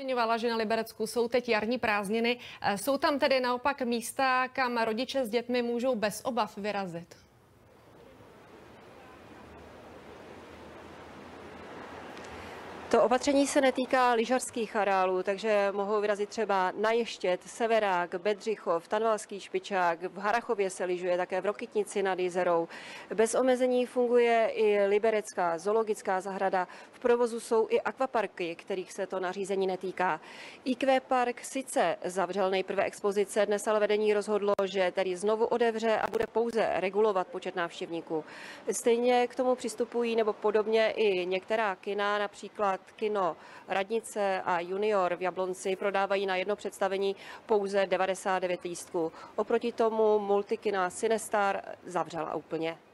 Zmiňovala, že na Liberecku jsou teď jarní prázdniny. Jsou tam tedy naopak místa, kam rodiče s dětmi můžou bez obav vyrazit? To opatření se netýká lyžařských areálů, takže mohou vyrazit třeba na Ještěd, Severák, Bedřichov, Tanvalský Špičák, v Harrachově se lyžuje, také v Rokytnici nad Jizerou. Bez omezení funguje i liberecká zoologická zahrada. V provozu jsou i akvaparky, kterých se to nařízení netýká. IQ Park sice zavřel nejprve expozice, dnes ale vedení rozhodlo, že tedy znovu otevře a bude pouze regulovat počet návštěvníků. Stejně k tomu přistupují nebo podobně i některá kina, například kino Radnice a Junior v Jablonci prodávají na jedno představení pouze 99 lístků. Oproti tomu multikina Cinestar zavřela úplně.